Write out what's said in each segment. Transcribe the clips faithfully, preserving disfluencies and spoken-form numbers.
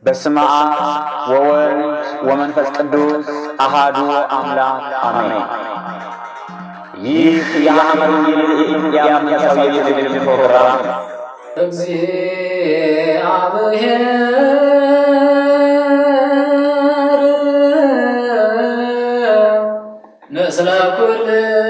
በስመ አብ ወወልድ ወመንፈስ ቅዱስ አሐዱ አምላክ አሜን። ይህ የሐመር የኢትዮጵያ መንፈሳዊ ቴሌቪዥን ፕሮግራም እግዚአብሔር ምስለ ኩልክሙ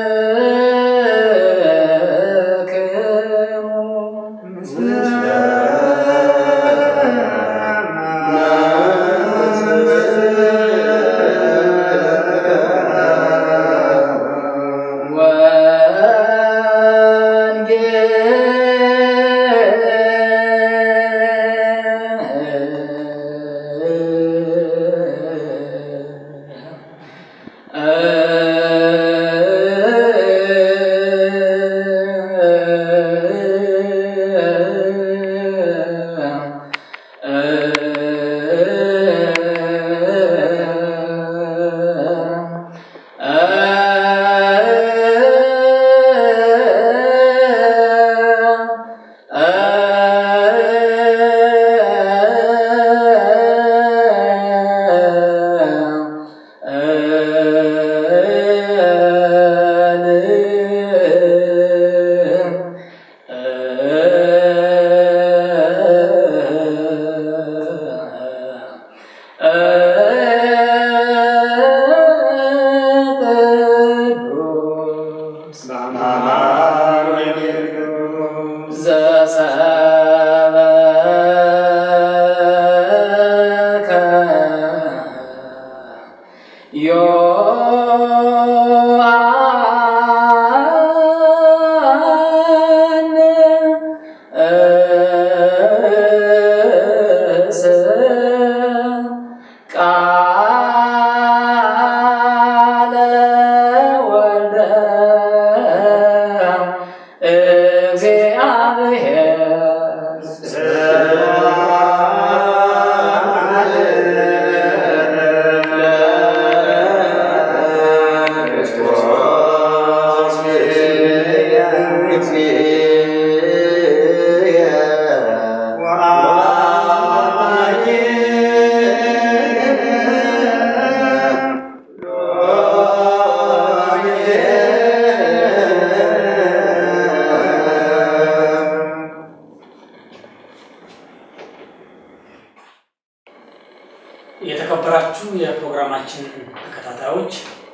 የተከበራችሁ የፕሮግራማችን ተከታታዮች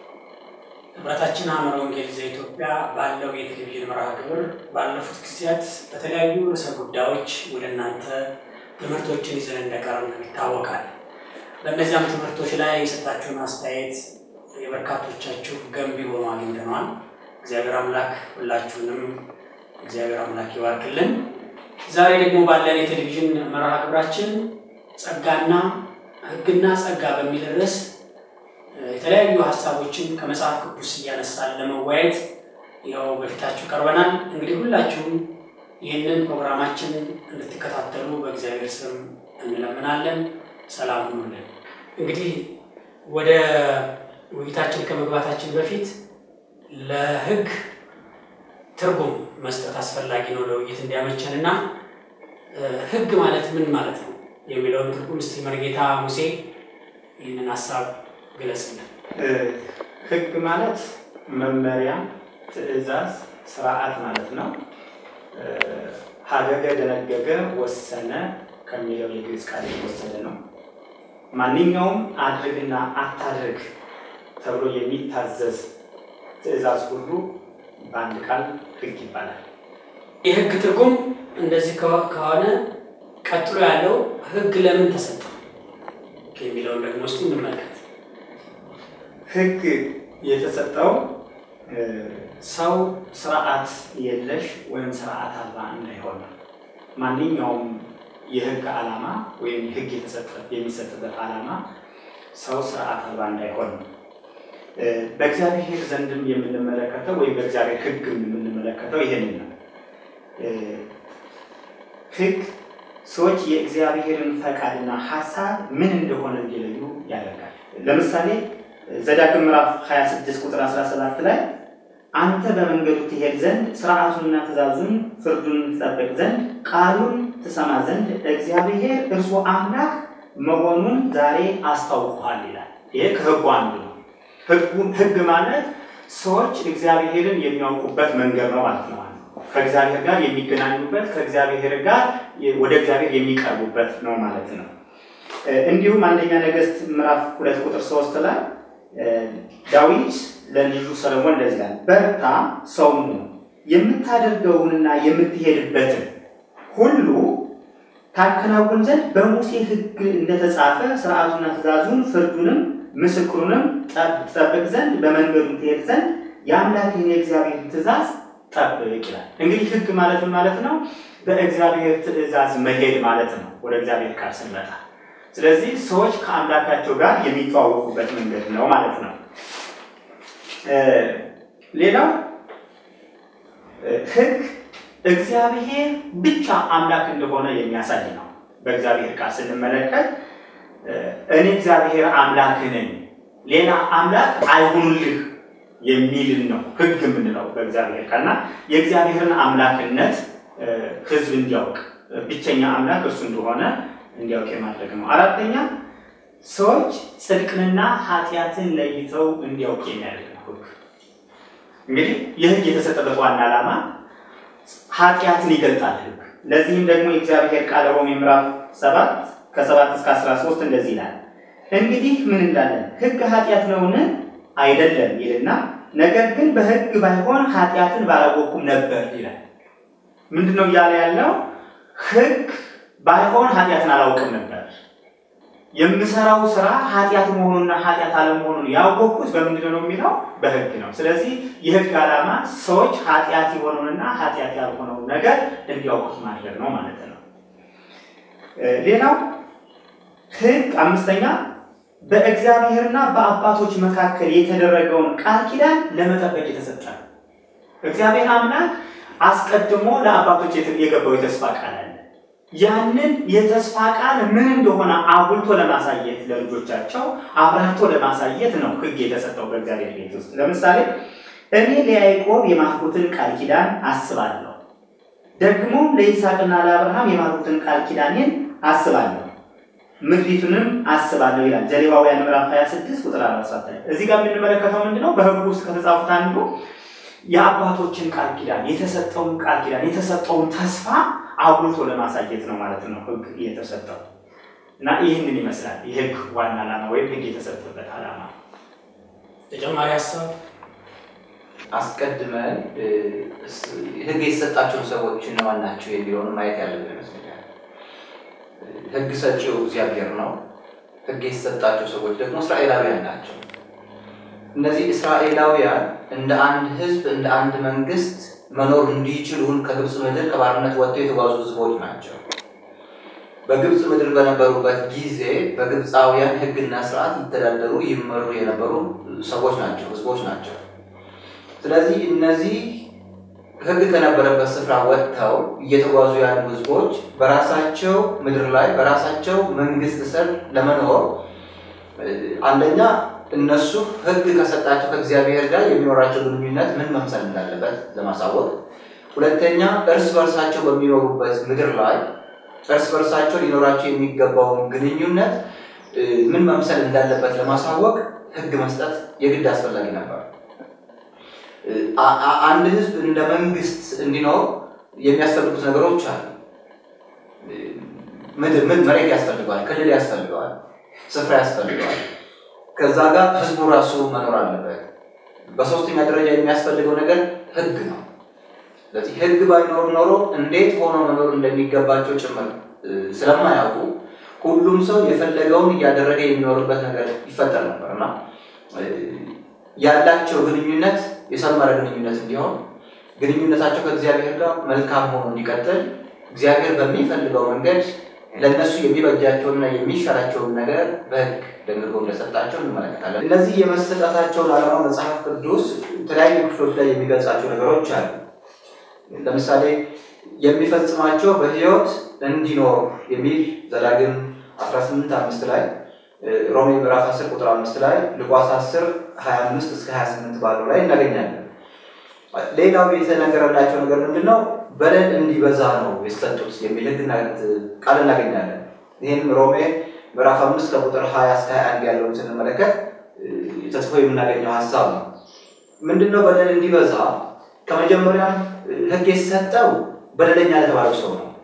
ህብረታችን ሐመር ወንጌል ዘኢትዮጵያ ባለው የቴሌቪዥን መርሃ ግብር ባለፉት ጊዜያት በተለያዩ ርዕሰ ጉዳዮች ወደ እናንተ ትምህርቶችን ይዘን እንደቀረብን ይታወቃል። በእነዚያም ትምህርቶች ላይ የሰጣችሁን አስተያየት የበርካቶቻችሁ ገንቢ ሆኖ አግኝተናል። እግዚአብሔር አምላክ ሁላችሁንም እግዚአብሔር አምላክ ይባርክልን። ዛሬ ደግሞ ባለን የቴሌቪዥን መርሃ ግብራችን ጸጋና ሕግና ጸጋ በሚል ርዕስ የተለያዩ ሐሳቦችን ከመጽሐፍ ቅዱስ እያነሳን ለመወያየት ያው በፊታችሁ ቀርበናል። እንግዲህ ሁላችሁም ይህንን ፕሮግራማችን እንድትከታተሉ በእግዚአብሔር ስም እንለምናለን። ሰላም ሁኑልን። እንግዲህ ወደ ውይይታችን ከመግባታችን በፊት ለሕግ ትርጉም መስጠት አስፈላጊ ነው ለውይይት እንዲያመቸንና ሕግ ማለት ምን ማለት ነው የሚለውን ትርጉም እስቲ መርጌታ ሙሴ ይህንን ሐሳብ ግለጽልን። ሕግ ማለት መመሪያ፣ ትዕዛዝ፣ ስርዓት ማለት ነው። ሀገገ፣ ደነገገ፣ ወሰነ ከሚለው የግዕዝ ቃል የተወሰደ ነው። ማንኛውም አድርግና አታድርግ ተብሎ የሚታዘዝ ትዕዛዝ ሁሉ በአንድ ቃል ሕግ ይባላል። የሕግ ትርጉም እንደዚህ ከሆነ ቀጥሎ ያለው ሕግ ለምን ተሰጠ የሚለውን ደግሞ እስቲ እንመልከት። ሕግ የተሰጠው ሰው ስርዓት የለሽ ወይም ስርዓት አልባ እንዳይሆን ነው። ማንኛውም የሕግ ዓላማ ወይም ሕግ የሚሰጥበት ዓላማ ሰው ስርዓት አልባ እንዳይሆን ነው። በእግዚአብሔር ዘንድም የምንመለከተው ወይም በእግዚአብሔር ሕግም የምንመለከተው ይሄንን ነው። ሕግ ሰዎች የእግዚአብሔርን ፈቃድና ሐሳብ ምን እንደሆነ እንዲለዩ ያደርጋል። ለምሳሌ ዘዳግም ምዕራፍ ሃያ ስድስት ቁጥር አስራ ሰባት ላይ አንተ በመንገዱ ትሄድ ዘንድ ሥርዓቱንና ትእዛዙን ፍርዱን ትጠብቅ ዘንድ ቃሉን ትሰማ ዘንድ እግዚአብሔር እርሱ አምላክ መሆኑን ዛሬ አስታውቀዋል ይላል። ይሄ ከሕጉ አንዱ ነው። ሕጉም ሕግ ማለት ሰዎች እግዚአብሔርን የሚያውቁበት መንገድ ነው ማለት ነው። ከእግዚአብሔር ጋር የሚገናኙበት ከእግዚአብሔር ጋር ወደ እግዚአብሔር የሚቀርቡበት ነው ማለት ነው። እንዲሁም አንደኛ ነገሥት ምዕራፍ ሁለት ቁጥር ሶስት ላይ ዳዊት ለልጁ ሰሎሞን እንደዚህ ይላል፣ በርታ ሰውም ሁን የምታደርገውንና የምትሄድበትን ሁሉ ታከናውን ዘንድ በሙሴ ሕግ እንደተጻፈ ሥርዓቱና ትእዛዙን ፍርዱንም ምስክሩንም ጠብቅ ዘንድ በመንገዱ ትሄድ ዘንድ የአምላክህን የእግዚአብሔር ትእዛዝ ጠብቅ ይላል። እንግዲህ ሕግ ማለት ምን ማለት ነው? በእግዚአብሔር ትእዛዝ መሄድ ማለት ነው ወደ እግዚአብሔር ቃል ስንመጣ። ስለዚህ ሰዎች ከአምላካቸው ጋር የሚተዋወቁበት መንገድ ነው ማለት ነው። ሌላው ሕግ እግዚአብሔር ብቻ አምላክ እንደሆነ የሚያሳይ ነው። በእግዚአብሔር ቃል ስንመለከት እኔ እግዚአብሔር አምላክ ነኝ ሌላ አምላክ አይሁንልህ የሚልን ነው ሕግ የምንለው በእግዚአብሔር ቃልና የእግዚአብሔርን አምላክነት ሕዝብ እንዲያውቅ ብቸኛ አምላክ እርሱ እንደሆነ እንዲያውቅ ማድረግ ነው። አራተኛ ሰዎች ጽድቅንና ኃጢአትን ለይተው እንዲያውቁ የሚያደርግ ነው ሕግ። እንግዲህ የሕግ የተሰጠበት ዋና ዓላማ ኃጢአትን ይገልጣል ሕግ። ለዚህም ደግሞ የእግዚአብሔር ቃል ሮሜ ምዕራፍ ሰባት ከሰባት እስከ አስራ ሶስት እንደዚህ ይላል፣ እንግዲህ ምን እንላለን? ሕግ ኃጢአት ነውን? አይደለም ይልና ነገር ግን በሕግ ባይሆን ኃጢአትን ባላወቅኩም ነበር ይላል። ምንድነው እያለ ያለው? ሕግ ባይሆን ኃጢአትን አላውቅም ነበር። የምሰራው ስራ ኃጢአት መሆኑንና ኃጢአት አለመሆኑን ያወቅኩት በምንድነው ነው የሚለው? በሕግ ነው። ስለዚህ የሕግ ዓላማ ሰዎች ኃጢአት የሆነውንና ኃጢአት ያልሆነውን ነገር እንዲያውቁት ማድረግ ነው ማለት ነው። ሌላው ሕግ አምስተኛ በእግዚአብሔርና በአባቶች መካከል የተደረገውን ቃል ኪዳን ለመጠበቅ የተሰጠ ነው። እግዚአብሔር አምላክ አስቀድሞ ለአባቶች የገባው የተስፋ ቃል አለ። ያንን የተስፋ ቃል ምን እንደሆነ አጉልቶ ለማሳየት ለልጆቻቸው አብራርቶ ለማሳየት ነው ሕግ የተሰጠው በእግዚአብሔር ቤት ውስጥ። ለምሳሌ እኔ ለያዕቆብ የማልኩትን ቃል ኪዳን አስባለሁ፣ ደግሞ ለይስሐቅና ለአብርሃም የማልኩትን ቃል ኪዳኔን አስባለሁ፣ ምድሪቱንም አስባለሁ ይላል ዘሌዋውያን ምዕራፍ ሃያ ስድስት ቁጥር አርባ ሰባት ላይ። እዚህ ጋር የምንመለከተው ምንድነው? በሕግ ውስጥ ከተጻፉት አንዱ የአባቶችን ቃል ኪዳን የተሰጠውን ቃል ኪዳን የተሰጠውን ተስፋ አጉልቶ ለማሳየት ነው ማለት ነው ሕግ የተሰጠው። እና ይህንን ይመስላል የሕግ ዋና ዓላማ ወይም ሕግ የተሰጠበት ዓላማ። ተጨማሪ ሀሳብ አስቀድመን ሕግ የተሰጣቸውን ሰዎች እነማን ናቸው የሚለውን ማየት ያለብን ይመስለኛል። ሕግ ሰጪው እግዚአብሔር ነው። ሕግ የተሰጣቸው ሰዎች ደግሞ እስራኤላውያን ናቸው። እነዚህ እስራኤላውያን እንደ አንድ ሕዝብ እንደ አንድ መንግስት መኖር እንዲችሉ ከግብጽ ምድር ከባርነት ወጥተው የተጓዙ ሕዝቦች ናቸው። በግብጽ ምድር በነበሩበት ጊዜ በግብጻውያን ሕግና ስርዓት ይተዳደሩ ይመሩ የነበሩ ሰዎች ናቸው፣ ሕዝቦች ናቸው። ስለዚህ እነዚህ ሕግ ከነበረበት ስፍራ ወጥተው እየተጓዙ ያሉ ሕዝቦች በራሳቸው ምድር ላይ በራሳቸው መንግስት ስር ለመኖር አንደኛ እነሱ ሕግ ከሰጣቸው ከእግዚአብሔር ጋር የሚኖራቸው ግንኙነት ምን መምሰል እንዳለበት ለማሳወቅ፣ ሁለተኛ እርስ በርሳቸው በሚኖሩበት ምድር ላይ እርስ በርሳቸው ሊኖራቸው የሚገባውን ግንኙነት ምን መምሰል እንዳለበት ለማሳወቅ ሕግ መስጠት የግድ አስፈላጊ ነበር። አንድ ሕዝብ እንደ መንግስት እንዲኖር የሚያስፈልጉት ነገሮች አሉ። ምድር ምን መሬት ያስፈልገዋል፣ ክልል ያስፈልገዋል፣ ስፍራ ያስፈልገዋል። ከዛ ጋር ሕዝቡ ራሱ መኖር አለበት። በሶስተኛ ደረጃ የሚያስፈልገው ነገር ሕግ ነው። ስለዚህ ሕግ ባይኖር ኖሮ እንዴት ሆኖ መኖር እንደሚገባቸው ጭምር ስለማያውቁ ሁሉም ሰው የፈለገውን እያደረገ የሚኖርበት ነገር ይፈጠር ነበርና ያላቸው ግንኙነት የሰመረ ግንኙነት እንዲሆን ግንኙነታቸው ከእግዚአብሔር ጋር መልካም ሆኖ እንዲቀጥል እግዚአብሔር በሚፈልገው መንገድ ለነሱ የሚበጃቸውና የሚሻላቸውን ነገር በሕግ ደንግጎ እንደሰጣቸው እንመለከታለን። እነዚህ የመሰጣታቸውን ዓላማ መጽሐፍ ቅዱስ የተለያዩ ክፍሎች ላይ የሚገልጻቸው ነገሮች አሉ። ለምሳሌ የሚፈጽማቸው በሕይወት እንዲኖር የሚል ዘዳግም አስራ ስምንት አምስት ላይ፣ ሮሜ ምዕራፍ አስር ቁጥር አምስት ላይ፣ ሉቃስ አስር ሀያ አምስት እስከ ሀያ ስምንት ባለው ላይ እናገኛለን። ሌላው የተነገረላቸው ነገር ምንድነው? በደል እንዲበዛ ነው የሰጡት የሚል ሕግና ቃል እናገኛለን። ይህም ሮሜ ምዕራፍ አምስት ከቁጥር ሃያ እስከ ሃያ አንድ ያለውን ስንመለከት ተጽፎ የምናገኘው ሐሳብ ነው። ምንድነው በደል እንዲበዛ ከመጀመሪያ ሕግ የተሰጠው በደለኛ ለተባለው ሰው ነው።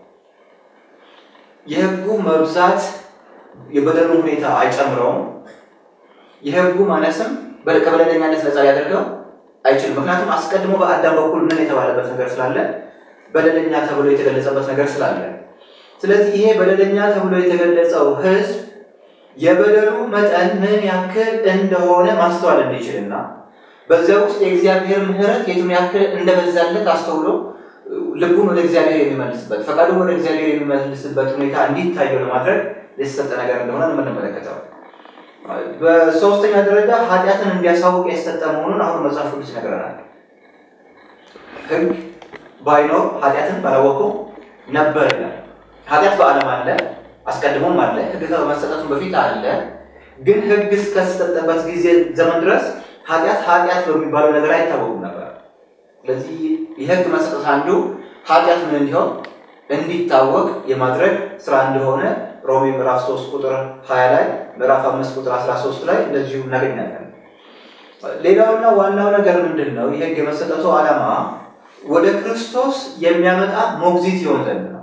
የሕጉ መብዛት የበደሉ ሁኔታ አይጨምረውም። የሕጉ ማነስም ከበደለኛነት ነፃ ሊያደርገው አይችልም። ምክንያቱም አስቀድሞ በአዳም በኩል ምን የተባለበት ነገር ስላለ በደለኛ ተብሎ የተገለጸበት ነገር ስላለ፣ ስለዚህ ይሄ በደለኛ ተብሎ የተገለጸው ሕዝብ የበደሉ መጠን ምን ያክል እንደሆነ ማስተዋል እንዲችልና በዚያ ውስጥ የእግዚአብሔር ምሕረት የቱን ያክል እንደበዛለት አስተውሎ ልቡን ወደ እግዚአብሔር የሚመልስበት ፈቃዱን ወደ እግዚአብሔር የሚመልስበት ሁኔታ እንዲታየው ለማድረግ የተሰጠ ነገር እንደሆነ የምንመለከተው። በሶስተኛ ደረጃ ኃጢአትን እንዲያሳውቅ የተሰጠ መሆኑን አሁን መጽሐፍ ቅዱስ ይነግረናል። ሕግ ባይኖር ኃጢአትን ባላወቀው ነበር ይላል። ኃጢአት በዓለም አለ፣ አስቀድሞም አለ፣ ሕግ ከመሰጠቱ በፊት አለ። ግን ሕግ እስከተሰጠበት ጊዜ ዘመን ድረስ ኃጢአት ኃጢአት በሚባለው ነገር አይታወቅም ነበር። ስለዚህ የሕግ መሰጠት አንዱ ኃጢአት ምን እንዲሆን እንዲታወቅ የማድረግ ስራ እንደሆነ ሮሜ ምዕራፍ ሶስት ቁጥር ሃያ ላይ ምዕራፍ አምስት ቁጥር አስራ ሶስት ላይ እንደዚሁ እናገኛለን። ሌላውና ዋናው ነገር ምንድነው? የሕግ የመሰጠቱ ዓላማ ወደ ክርስቶስ የሚያመጣ ሞግዚት ይሆን ዘንድ ነው።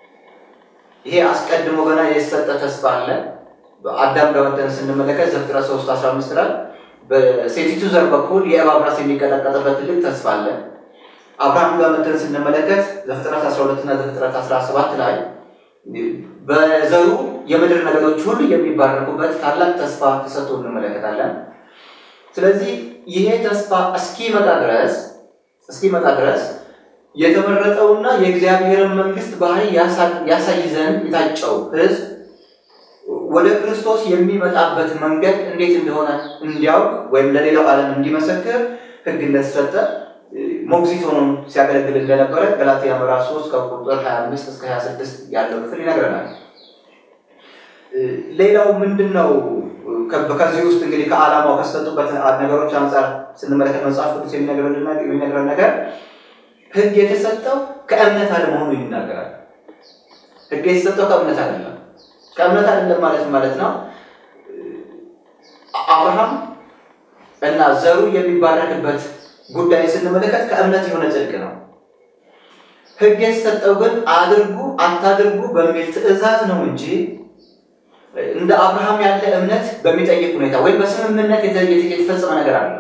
ይሄ አስቀድሞ ገና የተሰጠ ተስፋ አለ። በአዳም ጋር ወጥተን ስንመለከት ዘፍጥረት ሶስት አስራ አምስት ላይ በሴቲቱ ዘር በኩል የእባብ ራስ የሚቀጠቀጥበት ትልቅ ተስፋ አለ። አብርሃም ጋር ወጥተን ስንመለከት ዘፍጥረት አስራ ሁለት እና ዘፍጥረት አስራ ሰባት ላይ በዘሩ የምድር ነገዶች ሁሉ የሚባረኩበት ታላቅ ተስፋ ተሰጥቶ እንመለከታለን። ስለዚህ ይሄ ተስፋ እስኪመጣ ድረስ እስኪመጣ ድረስ የተመረጠውና የእግዚአብሔርን መንግስት ባህሪ ያሳይ ዘንድ የታጨው ሕዝብ ወደ ክርስቶስ የሚመጣበት መንገድ እንዴት እንደሆነ እንዲያውቅ ወይም ለሌላው ዓለም እንዲመሰክር ሕግ እንደተሰጠ ሞግዚት ሆኖ ሲያገለግል እንደነበረ ገላትያ ምዕራፍ ሶስት ከቁጥር ሃያ አምስት እስከ ሃያ ስድስት ያለው ክፍል ይነግረናል። ሌላው ምንድነው? ከዚህ ውስጥ እንግዲህ ከዓላማው ከሰጡበት ነገሮች አንፃር ስንመለከት መጽሐፍ ቅዱስ የሚነግረን ነገር ሕግ የተሰጠው ከእምነት አለመሆኑ ይናገራል። ሕግ የተሰጠው ከእምነት አይደለም። ከእምነት አይደለም ማለት ማለት ነው አብርሃም እና ዘሩ የሚባረክበት ጉዳይ ስንመለከት ከእምነት የሆነ ጽድቅ ነው። ሕግ የተሰጠው ግን አድርጉ አታድርጉ በሚል ትእዛዝ ነው እንጂ እንደ አብርሃም ያለ እምነት በሚጠይቅ ሁኔታ ወይ በስምምነት የተፈጸመ ነገር አይደለም።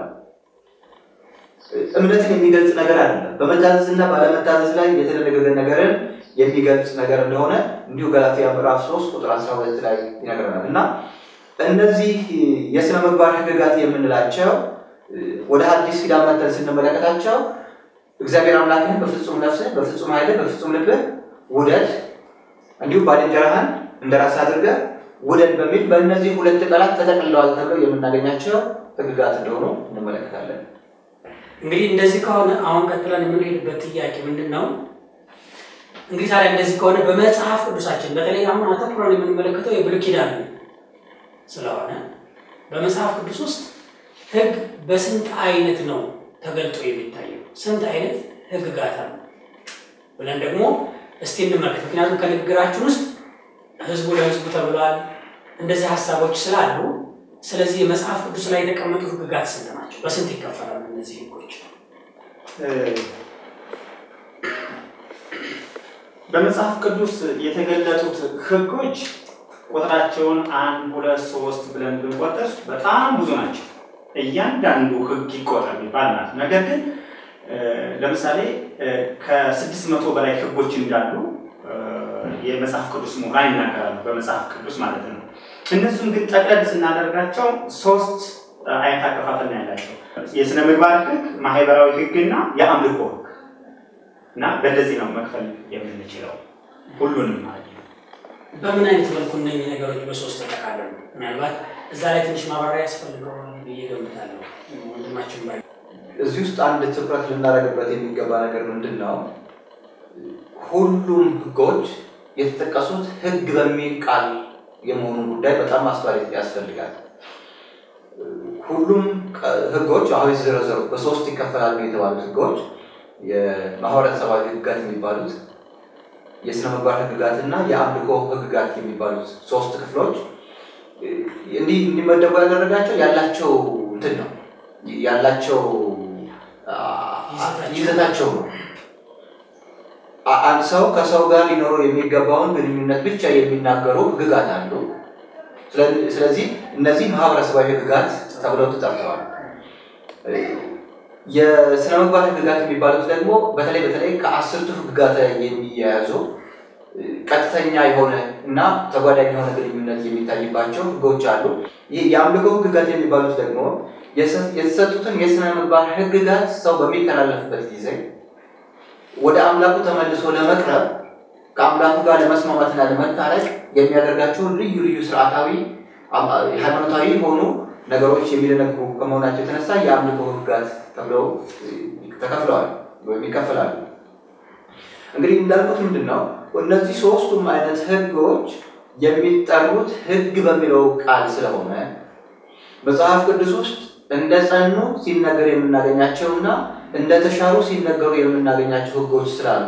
እምነትን የሚገልጽ ነገር አይደለም። በመታዘዝና ባለመታዘዝ ላይ የተደረገ ነገርን የሚገልጽ ነገር እንደሆነ እንዲሁ ገላትያ ምዕራፍ ሶስት ቁጥር አስራ ሁለት ላይ ይነግረናል። እና እነዚህ የሥነ ምግባር ሕግጋት የምንላቸው ወደ አዲስ ኪዳን መተን ስንመለከታቸው እግዚአብሔር አምላክህን በፍጹም ነፍስህ፣ በፍጹም ኃይልህ፣ በፍጹም ልብህ ውደድ፣ እንዲሁም ባልንጀራህን እንደራስህ አድርገህ ውደድ በሚል በእነዚህ ሁለት ቃላት ተጠቅልለዋል ተብለው የምናገኛቸው ሕግጋት እንደሆኑ እንመለከታለን። እንግዲህ እንደዚህ ከሆነ አሁን ቀጥለን የምንሄድበት ጥያቄ ምንድነው? እንግዲህ ታዲያ እንደዚህ ከሆነ በመጽሐፍ ቅዱሳችን በተለይ አሁን አተኩረን የምንመለከተው የብሉይ ኪዳን ስለሆነ በመጽሐፍ ቅዱስ ውስጥ ሕግ በስንት አይነት ነው ተገልጦ የሚታየው? ስንት አይነት ሕግጋት አሉ ብለን ደግሞ እስቲ እንመልከት። ምክንያቱም ከንግግራችን ውስጥ ሕዝቡ ለሕዝቡ ተብሏል፣ እንደዚህ ሐሳቦች ስላሉ ስለዚህ የመጽሐፍ ቅዱስ ላይ የተቀመጡ ሕግጋት ስንት ናቸው? በስንት ይከፈላሉ እነዚህ ሕጎች? በመጽሐፍ ቅዱስ የተገለጡት ሕጎች ቁጥራቸውን አንድ ሁለት ሶስት ብለን ብንቆጥር በጣም ብዙ ናቸው። እያንዳንዱ ሕግ ይቆጠር ቢባል ማለት ነው። ነገር ግን ለምሳሌ ከስድስት መቶ በላይ ሕጎች እንዳሉ የመጽሐፍ ቅዱስ ምሁራን ይናገራሉ። በመጽሐፍ ቅዱስ ማለት ነው። እነሱን ግን ጠቅለል ስናደርጋቸው ሶስት አይነት አከፋፈል ነው ያላቸው። የሥነ ምግባር ሕግ፣ ማህበራዊ ሕግና የአምልኮ ሕግ እና በእንደዚህ ነው መክፈል የምንችለው ሁሉንም ማለት ነው። በምን አይነት መልኩ እነዚህ ነገሮች በሶስት ተጠቃለሉ? ምናልባት እዛ ላይ ትንሽ ማብራሪያ ያስፈልገዋል ብዬ እገምታለሁ። ወንድማችን ባይ እዚህ ውስጥ አንድ ትኩረት ልናደርግበት የሚገባ ነገር ምንድን ነው? ሁሉም ሕጎች የተጠቀሱት ሕግ በሚል ቃል የመሆኑን ጉዳይ በጣም ማስተዋል ያስፈልጋል። ሁሉም ሕጎች አሁን የተዘረዘሩ በሶስት ይከፈላሉ የተባሉት ሕጎች የማህበረሰባዊ ሕግጋት የሚባሉት፣ የሥነ ምግባር ሕግጋትና የአምልኮ ሕግጋት የሚባሉት ሶስት ክፍሎች እንዲህ እንዲመደቡ ያደረጋቸው ያላቸው እንትን ነው ያላቸው ይዘታቸው ነው። አንድ ሰው ከሰው ጋር ሊኖረው የሚገባውን ግንኙነት ብቻ የሚናገሩ ህግጋት አሉ። ስለዚህ እነዚህ ማህበረሰባዊ ህግጋት ተብለው ተጠርተዋል። የሥነ ምግባር ህግጋት የሚባሉት ደግሞ በተለይ በተለይ ከአስርቱ ህግጋት የሚያያዙ ቀጥተኛ የሆነ እና ተጓዳኝ የሆነ ግንኙነት የሚታይባቸው ህጎች አሉ። ይህ የአምልኮ ህግጋት የሚባሉት ደግሞ የተሰጡትን የሥነ ምግባር ህግጋት ሰው በሚተላለፍበት ጊዜ ወደ አምላኩ ተመልሶ ለመቅረብ ከአምላኩ ጋር ለመስማማትና ለመታረቅ የሚያደርጋቸው ልዩ ልዩ ስርዓታዊ ሃይማኖታዊ ሆኑ ነገሮች የሚደነግጉ ከመሆናቸው የተነሳ የአምልኮ ህግጋት ተብለው ተከፍለዋል ወይም ይከፈላሉ። እንግዲህ እንዳልኩት ምንድነው እነዚህ ሶስቱም አይነት ህጎች የሚጠሩት ህግ በሚለው ቃል ስለሆነ መጽሐፍ ቅዱስ ውስጥ እንደጸኑ ሲነገር የምናገኛቸውና እንደተሻሩ ሲነገሩ የምናገኛቸው ህጎች ስላሉ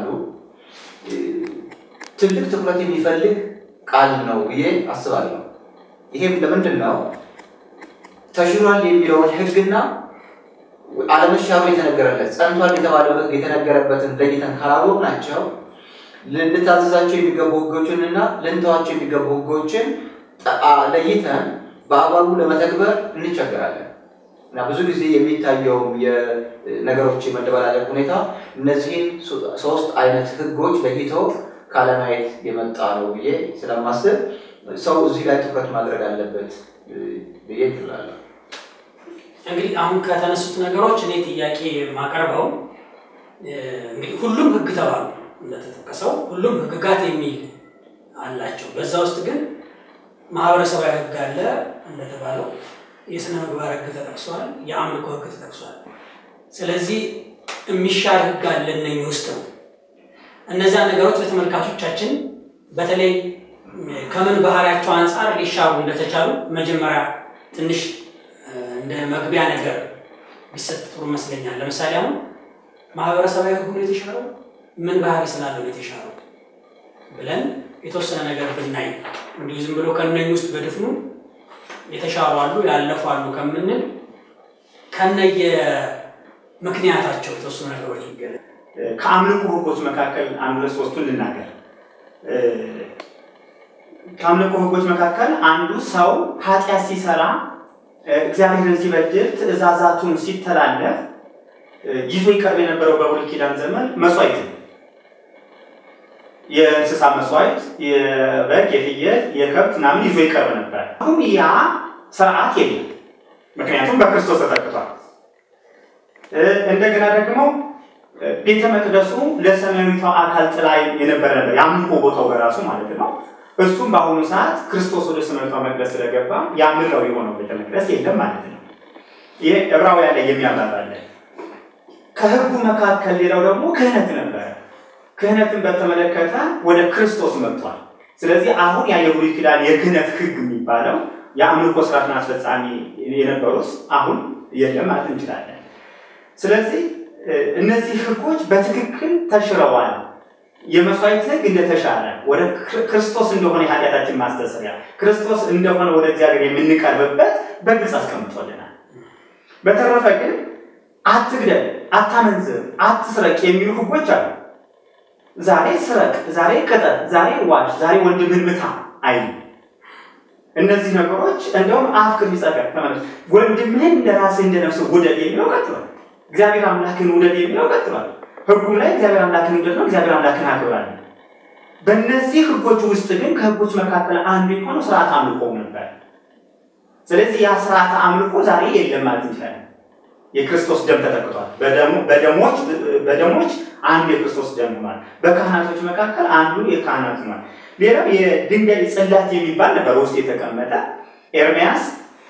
ትልቅ ትኩረት የሚፈልግ ቃል ነው ብዬ አስባለሁ። ይሄም ለምንድን ነው ተሽሯል የሚለውን ህግና አለመሻሩ የተነገረለት ጸንቷል የተባለው ህግ የተነገረበትን ለይተን ካላወቅናቸው ልንታዘዛቸው የሚገቡ ህጎችንና ልንተዋቸው የሚገቡ ህጎችን ለይተን በአግባቡ ለመተግበር እንቸገራለን። እና ብዙ ጊዜ የሚታየው የነገሮች የመደበላለቅ ሁኔታ እነዚህን ሶስት አይነት ህጎች ለይተው ካለማየት የመጣ ነው ብዬ ስለማስብ ሰው እዚህ ላይ ትኩረት ማድረግ አለበት ብዬ እላለሁ። እንግዲህ አሁን ከተነሱት ነገሮች እኔ ጥያቄ ማቀርበው እንግዲህ ሁሉም ህግ ተባሉ እንደተጠቀሰው ሁሉም ህግጋት የሚል አላቸው። በዛ ውስጥ ግን ማህበረሰባዊ ህግ አለ እንደተባለው የሥነ ምግባር ህግ ተጠቅሷል፣ የአምልኮ ህግ ተጠቅሷል። ስለዚህ የሚሻር ህግ አለ እነኚህ ውስጥ ነው። እነዚያ ነገሮች ለተመልካቾቻችን በተለይ ከምን ባህሪያቸው አንፃር ሊሻሩ እንደተቻሉ መጀመሪያ ትንሽ እንደ መግቢያ ነገር ቢሰጥ ጥሩ መስለኛል። ለምሳሌ አሁን ማህበረሰባዊ ህግ ነው የተሻለው ምን ባህሪ ስላለው ነው የተሻለው ብለን የተወሰነ ነገር ብናይ እንዲሁ ዝም ብሎ ከነኝ ውስጥ በድፍኑ የተሻሉ አሉ ያለፉ አሉ ከምንል ከነየ ምክንያታቸው የተወሰነ ነገሮች ይገለጽ። ከአምልኮ ህጎች መካከል አንዱ ለሶስቱን ልናገር። ከአምልኮ ህጎች መካከል አንዱ ሰው ኃጢአት ሲሰራ እግዚአብሔርን ሲበድል ትእዛዛቱን ሲተላለፍ ይዞ ይቀርብ የነበረው በብሉይ ኪዳን ዘመን መስዋዕት የእንስሳ መስዋዕት የበግ የፍየል የከብት ምናምን ይዞ ይቀርብ ነበር። አሁን ያ ስርዓት የለም፣ ምክንያቱም በክርስቶስ ተተክቷል። እንደገና ደግሞ ቤተ መቅደሱ ለሰማያዊቷ አካል ጥላ የነበረ ነበር፣ የአምልኮ ቦታው በራሱ ማለት ነው። እሱም በአሁኑ ሰዓት ክርስቶስ ወደ ሰማያዊቷ መቅደስ ስለገባ ያምልኮው የሆነው ቤተ መቅደስ የለም ማለት ነው። ይሄ ዕብራውያን ላይ የሚያብራራል። ከህጉ መካከል ሌላው ደግሞ ክህነት ነበር። ክህነትን በተመለከተ ወደ ክርስቶስ መጥቷል። ስለዚህ አሁን ያ የብሉይ ኪዳን የክህነት ህግ የሚባለው የአምልኮ ስርዓትና አስፈጻሚ የነበሩት አሁን የለም ማለት እንችላለን። ስለዚህ እነዚህ ህጎች በትክክል ተሽረዋል። የመስዋዕት ህግ እንደተሻለ ወደ ክርስቶስ እንደሆነ የኃጢአታችን ማስተሰሪያ ክርስቶስ እንደሆነ ወደ እግዚአብሔር የምንቀርብበት በግልጽ አስቀምጦልናል። በተረፈ ግን አትግደል፣ አታመንዝር፣ አትስረቅ የሚሉ ህጎች አሉ። ዛሬ ስረቅ፣ ዛሬ ቅጠል፣ ዛሬ ዋሽ፣ ዛሬ ወንድምህን ምታ አይ እነዚህ ነገሮች እንደውም አፍክር ይጸፈር ተመለስ ወንድምህን እንደራስህ እንደነፍስህ ውደድ የሚለው ቀጥሏል። እግዚአብሔር አምላክን ውደድ የሚለው ቀጥሏል። ህጉም ላይ እግዚአብሔር አምላክን ውደድ ነው፣ እግዚአብሔር አምላክን አክብራል። በእነዚህ ህጎች ውስጥ ግን ከህጎች መካከል አንዱ የሆነው ስርዓተ አምልኮ ነበር። ስለዚህ ያ ስርዓተ አምልኮ ዛሬ የለም ማለት እንችላለን። የክርስቶስ ደም ተተክቷል። በደሙ በደሞች በደሞች አንዱ የክርስቶስ ደም ሆኗል። በካህናቶች መካከል አንዱ የካህናት ሆኗል። ሌላው የድንጋይ ጽላት የሚባል ነበር ውስጥ የተቀመጠ ኤርምያስ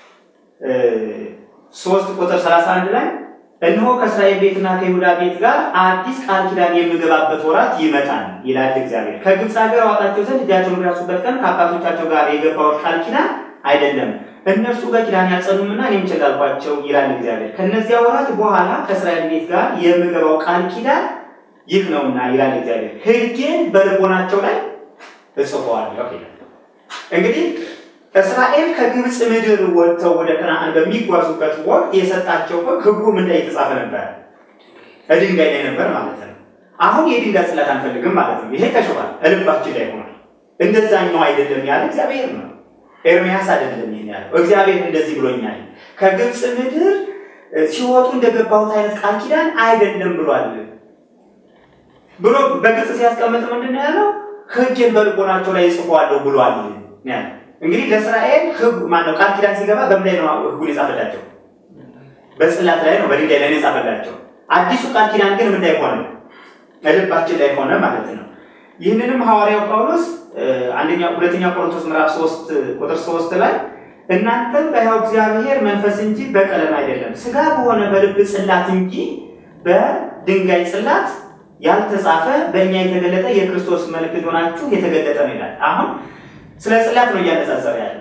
ሶስት ቁጥር ሰላሳ አንድ ላይ እነሆ ከእስራኤል ቤትና ከይሁዳ ቤት ጋር አዲስ ቃል ኪዳን የምገባበት ወራት ይመጣል ይላል እግዚአብሔር። ከግብፅ ሀገር አወጣቸው ዘንድ እጃቸውን ያሱበት ቀን ከአባቶቻቸው ጋር የገባው ቃል ኪዳን አይደለም፣ እነርሱ በኪዳን ያጸኑምና እኔም ቸጋልኳቸው ይላል እግዚአብሔር። ከነዚያ ወራት በኋላ ከእስራኤል ቤት ጋር የምገባው ቃል ኪዳን ይህ ነውና ይላል እግዚአብሔር፣ ሕጌን በልቦናቸው ላይ እጽፈዋለሁ ይላል። እንግዲህ እስራኤል ከግብጽ ምድር ወጥተው ወደ ከነዓን በሚጓዙበት ወቅት የሰጣቸው ሕጉ ምን ላይ የተጻፈ ነበር? ድንጋይ ላይ ነበር ማለት ነው። አሁን የድንጋይ ጽላት አንፈልግም ማለት ነው። ይሄ ተሽሯል፣ ልባችን ላይ ሆኗል። እንደዛኛው አይደለም ያለ እግዚአብሔር ነው። ኤርሚያስ አይደለም ያለው። እግዚአብሔር እንደዚህ ብሎኛል፣ ከግብጽ ምድር ሲወጡ እንደገባሁት አይነት ቃል ኪዳን አይደለም ብሏል ብሎ በግልጽ ሲያስቀምጥ ምንድነው ያለው? ሕጌን በልቦናቸው ላይ ጽፏለሁ ብሏል ነው። እንግዲህ ለእስራኤል ሕግ ማነው ቃል ኪዳን ሲገባ በምን ላይ ነው ሕጉን የጻፈላቸው? በጽላት ላይ ነው፣ በድንጋይ ላይ ነው የጻፈላቸው። አዲሱ ቃል ኪዳን ግን ምን ላይ ሆነ? ልባችን ላይ ሆነ ማለት ነው። ይህንንም ሐዋርያው ጳውሎስ አንደኛ ሁለተኛ ቆሮንቶስ ምዕራፍ ሶስት ቁጥር ሶስት ላይ እናንተ በሕያው እግዚአብሔር መንፈስ እንጂ በቀለም አይደለም ሥጋ በሆነ በልብ ጽላት እንጂ በድንጋይ ጽላት ያልተጻፈ በእኛ የተገለጠ የክርስቶስ መልእክት ሆናችሁ የተገለጠ ነው ይላል። አሁን ስለ ጽላት ነው እያነጻጸረ ያለው።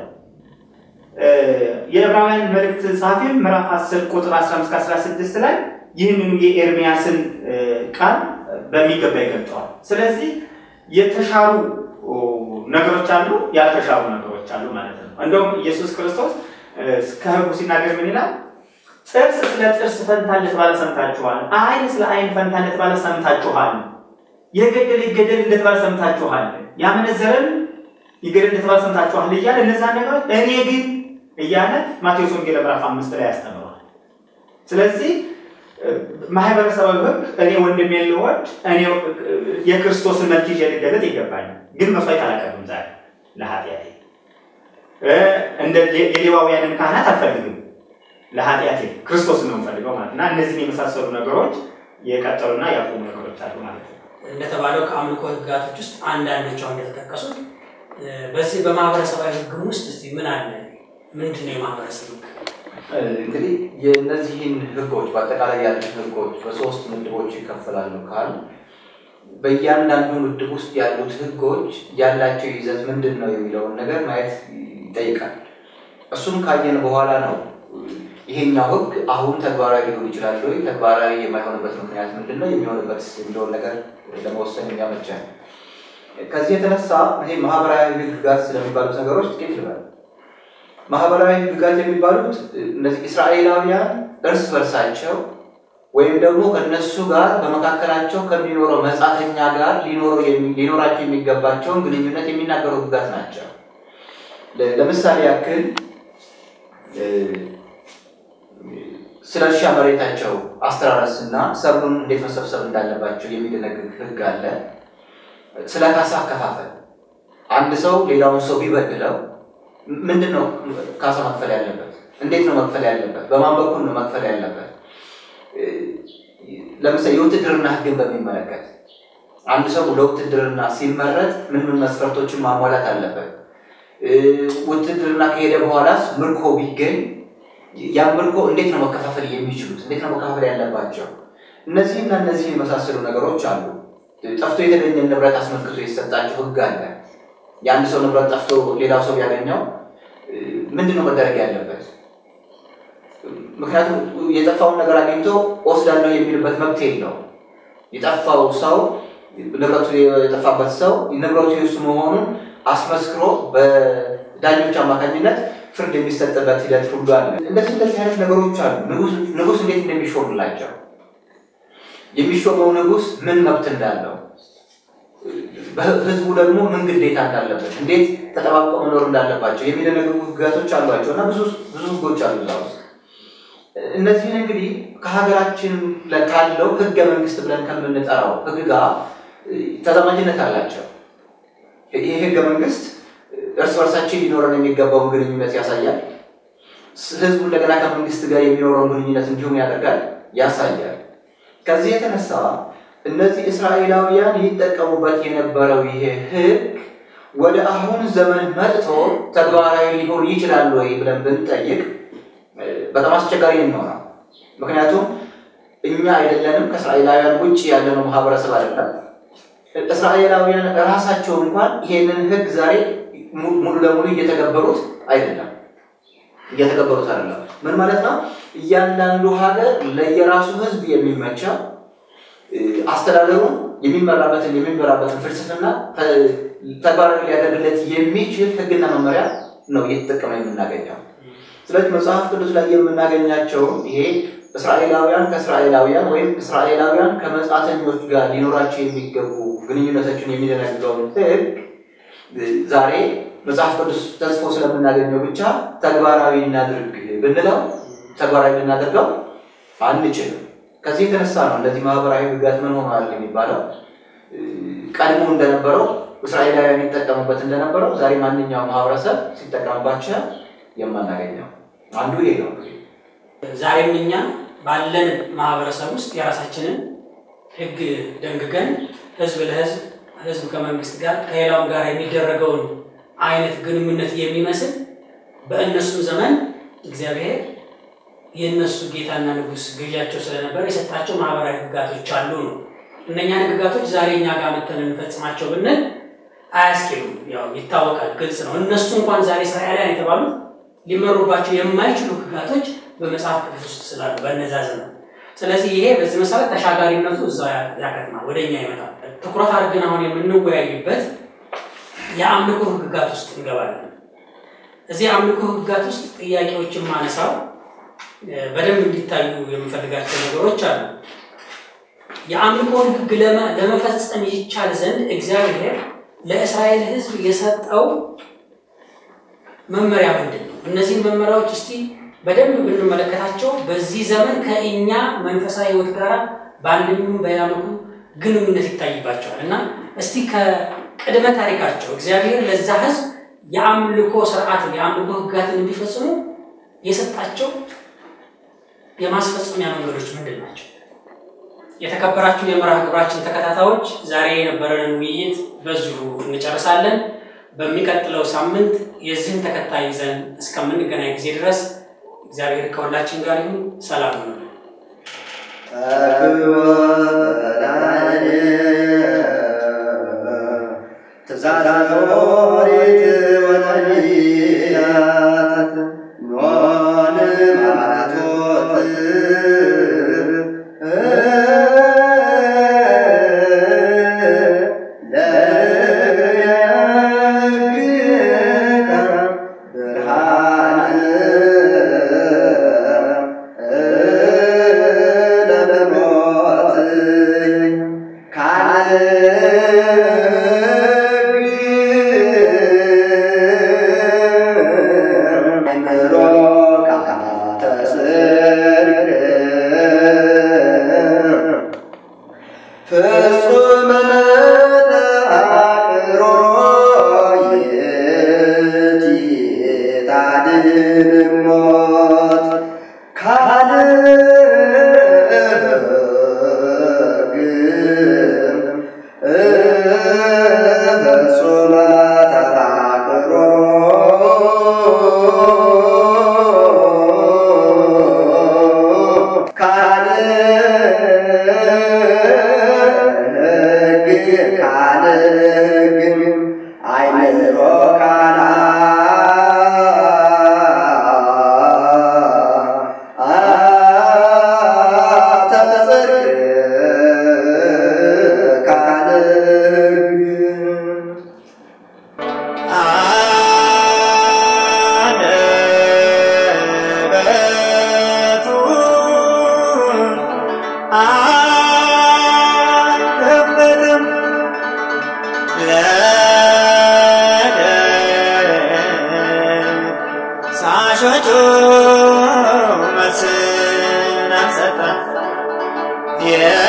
የዕብራውያን መልእክት ጻፊም ምዕራፍ አስር ቁጥር አስራ አምስት አስራ ስድስት ላይ ይህንን የኤርሚያስን ቃል በሚገባ ይገልጠዋል። ስለዚህ የተሻሩ ነገሮች አሉ፣ ያልተሻሩ ነገሮች አሉ ማለት ነው። እንደውም ኢየሱስ ክርስቶስ ከሕጉ ሲናገር ምን ይላል? ጥርስ ስለ ጥርስ ፈንታለት ባለ ሰምታችኋል፣ ዓይን ስለ ዓይን ፈንታለት ባለ ሰምታችኋል፣ የገደለ ይገደል እንደተባለ ሰምታችኋል፣ ያመነዘረን ይገደል እንደተባለ ሰምታችኋል እያለ እነዛ ነገሮች እኔ ግን እያለ ማቴዎስ ወንጌል ምዕራፍ አምስት ላይ ያስተምራል። ስለዚህ ማህበረሰባዊ ሕግ እኔ ወንድሜን ልወድ እኔ የክርስቶስን መልክ ይዤ ልገለጥ ይገባኛል፣ ግን መስዋዕት አላቀርብም ዛሬ ለኃጢአቴ። እንደ የሌዋውያንን ካህናት አልፈልግም ለኃጢአቴ፣ ክርስቶስን ነው የምፈልገው ማለት እና እነዚህን የመሳሰሉ ነገሮች የቀጠሉና ያቆሙ ነገሮች አሉ ማለት ነው። እንደተባለው ከአምልኮ ሕጋቶች ውስጥ አንዳንዶቹ እንደተጠቀሱት በዚህ በማህበረሰባዊ ሕግ ውስጥ እስቲ ምን አለ? ምንድነው የማህበረሰብ ሕግ? እንግዲህ የእነዚህን ሕጎች በአጠቃላይ ያሉት ሕጎች በሶስት ምድቦች ይከፈላሉ ካል በእያንዳንዱ ምድብ ውስጥ ያሉት ሕጎች ያላቸው ይዘት ምንድን ነው የሚለውን ነገር ማየት ይጠይቃል። እሱም ካየን በኋላ ነው ይሄኛው ሕግ አሁን ተግባራዊ ሊሆን ይችላል ወይ ተግባራዊ የማይሆንበት ምክንያት ምንድን ነው የሚሆንበት የሚለውን ነገር ለመወሰን የሚያመቻል። ከዚህ የተነሳ ይሄ ማህበራዊ ሕግጋት ስለሚባሉት ነገሮች ጥቂት ልበል። ማህበራዊ ሕግጋት የሚባሉት እነዚህ እስራኤላውያን እርስ በርሳቸው ወይም ደግሞ ከነሱ ጋር በመካከላቸው ከሚኖረው መጻተኛ ጋር ሊኖራቸው የሚገባቸውን ግንኙነት የሚናገሩ ሕግጋት ናቸው። ለምሳሌ ያክል ስለ እርሻ መሬታቸው አስተራረስና ሰብሉን እንዴት መሰብሰብ እንዳለባቸው የሚደነግግ ሕግ አለ። ስለ ካሳ አከፋፈል አንድ ሰው ሌላውን ሰው ቢበድለው ምንድነው ካሳ መክፈል ያለበት? እንዴት ነው መክፈል ያለበት? በማን በኩል ነው መክፈል ያለበት? ለምሳሌ የውትድርና ሕግን በሚመለከት አንድ ሰው ለውትድርና ሲመረጥ ምን ምን መስፈርቶችን ማሟላት አለበት? ውትድርና ከሄደ በኋላስ ምርኮ ቢገኝ ያ ምርኮ እንዴት ነው መከፋፈል የሚችሉት? እንዴት ነው መከፋፈል ያለባቸው? እነዚህና እነዚህ የመሳሰሉ ነገሮች አሉ። ጠፍቶ የተገኘ ንብረት አስመልክቶ የተሰጣቸው ሕግ አለ። የአንድ ሰው ንብረት ጠፍቶ ሌላው ሰው ያገኘው ምንድነው መደረግ ያለበት? ምክንያቱም የጠፋውን ነገር አግኝቶ ወስዳለሁ የሚልበት መብት የለውም። የጠፋው ሰው ንብረቱ የጠፋበት ሰው ንብረቱ የሱ መሆኑን አስመስክሮ በዳኞች አማካኝነት ፍርድ የሚሰጥበት ሂደት ሁሉ አለ። እንደዚህ እንደዚህ አይነት ነገሮች አሉ። ንጉስ ንጉስ እንዴት እንደሚሾምላቸው የሚሾመው ንጉስ ምን መብት እንዳለው በህዝቡ ደግሞ ምን ግዴታ እንዳለበት እንዴት ተጠባብቀው መኖር እንዳለባቸው የሚደነግጉ ሕግጋቶች አሏቸውና ብዙ ብዙ ሕጎች አሉ እዛ ውስጥ። እነዚህን እንግዲህ ከሀገራችን ካለው ሕገ መንግስት ብለን ከምንጠራው ሕግ ጋር ተዛማጅነት አላቸው። ይሄ ሕገ መንግስት እርስ በርሳችን ሊኖረን የሚገባውን ግንኙነት ያሳያል። ህዝቡ እንደገና ከመንግስት ጋር የሚኖረውን ግንኙነት እንዲሁም ያደርጋል ያሳያል። ከዚህ የተነሳ እነዚህ እስራኤላውያን ይጠቀሙበት የነበረው ይሄ ሕግ ወደ አሁን ዘመን መጥቶ ተግባራዊ ሊሆን ይችላል ወይ ብለን ብንጠይቅ በጣም አስቸጋሪ ነው የሚሆነው። ምክንያቱም እኛ አይደለንም ከእስራኤላውያን ውጭ ያለነው ማህበረሰብ አይደለም። እስራኤላውያን ራሳቸው እንኳን ይሄንን ሕግ ዛሬ ሙሉ ለሙሉ እየተገበሩት አይደለም እየተገበሩት አይደለም። ምን ማለት ነው? እያንዳንዱ ሀገር ለየራሱ ህዝብ የሚመቸው አስተዳደሩ የሚመራበትን የሚመራበትን ፍልስፍና ተግባራዊ ሊያደርግለት የሚችል ሕግና መመሪያ ነው እየተጠቀመ የምናገኘው። ስለዚህ መጽሐፍ ቅዱስ ላይ የምናገኛቸው ይሄ እስራኤላውያን ከእስራኤላውያን ወይም እስራኤላውያን ከመጻተኞች ጋር ሊኖራቸው የሚገቡ ግንኙነቶችን የሚደነግገውን ሕግ ዛሬ መጽሐፍ ቅዱስ ተጽፎ ስለምናገኘው ብቻ ተግባራዊ እናድርግ ብንለው ተግባራዊ ልናደርገው አንችልም። ከዚህ የተነሳ ነው እንደዚህ ማህበራዊ ሕግጋት ምን ሆኗል የሚባለው። ቀድሞ እንደነበረው እስራኤላውያን የሚጠቀሙበት እንደነበረው ዛሬ ማንኛውም ማህበረሰብ ሲጠቀምባቸው የማናገኘው አንዱ ይሄ ነው። ዛሬም እኛ ባለን ማህበረሰብ ውስጥ የራሳችንን ሕግ ደንግገን ህዝብ ለህዝብ ህዝብ ከመንግስት ጋር ከሌላው ጋር የሚደረገውን አይነት ግንኙነት የሚመስል በእነሱ ዘመን እግዚአብሔር የነሱ ጌታና ንጉስ ገዣቸው ስለነበር የሰጣቸው ማህበራዊ ሕግጋቶች አሉ ነው። እነኛ ሕግጋቶች ዛሬ እኛ ጋር መተን እንፈጽማቸው ብንል አያስኬዱም። ያው ይታወቃል፣ ግልጽ ነው። እነሱ እንኳን ዛሬ እስራኤላውያን የተባሉት ሊመሩባቸው የማይችሉ ሕግጋቶች በመጽሐፍ ቅዱስ ውስጥ ስላሉ በእነዛ ዘመን። ስለዚህ ይሄ በዚህ መሰረት ተሻጋሪነቱ እዛው ያከትማል፣ ወደኛ ይመጣል። ትኩረት አድርገን አሁን የምንወያይበት የአምልኮ ሕግጋት ውስጥ እንገባለን። እዚህ አምልኮ ሕግጋት ውስጥ ጥያቄዎችን ማነሳው በደንብ እንዲታዩ የምፈልጋቸው ነገሮች አሉ። የአምልኮን ሕግ ለመፈጸም ይቻል ዘንድ እግዚአብሔር ለእስራኤል ሕዝብ የሰጠው መመሪያ ምንድነው? እነዚህ መመሪያዎች እስቲ በደንብ ብንመለከታቸው በዚህ ዘመን ከእኛ መንፈሳዊ ሕይወት ጋር ባንንም በያመኩ ግንኙነት ይታይባቸዋል እና እስቲ ከቅድመ ታሪካቸው እግዚአብሔር ለዛ ሕዝብ የአምልኮ ሥርዓትን የአምልኮ ሕግጋትን እንዲፈጽሙ የሰጣቸው የማስፈጸሚያ መንገዶች ምንድን ናቸው? የተከበራችሁ የመርሃ ግብራችን ተከታታዮች ዛሬ የነበረንን ውይይት በዚሁ እንጨርሳለን። በሚቀጥለው ሳምንት የዚህን ተከታይ ይዘን እስከምንገናኝ ጊዜ ድረስ እግዚአብሔር ከሁላችን ጋር ይሁን። ሰላም ሁኑ። Yeah.